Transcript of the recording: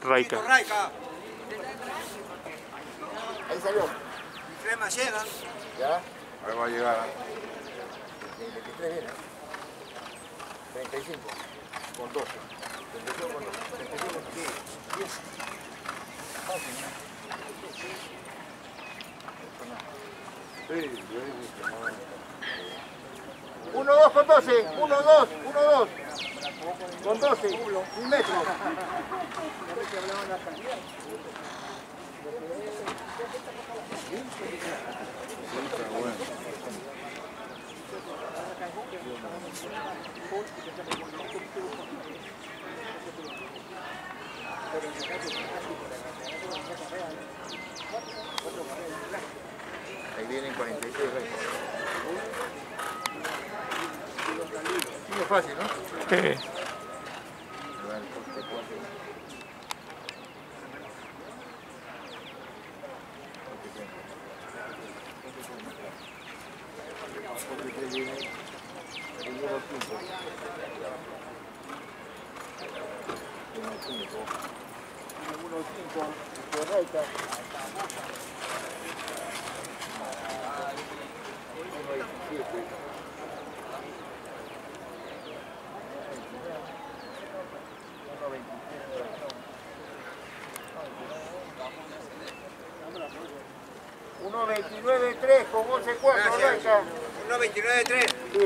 Raika. Raika. Ahí salió. Crema llegan. Ya. Ahí va a llegar. 23 viene. 35. Con 12. 35 con 12. 35 con 10. 10. Fácil, ¿no? Sí, yo he visto. 1, 2 con 12. 1, 2. 1, 2. Con 12. 1 metro. Ahí vienen 46 reyes. Sí, es fácil, ¿no? Sí. Uno 29.3 con 11.4, Raika. 1.29.3.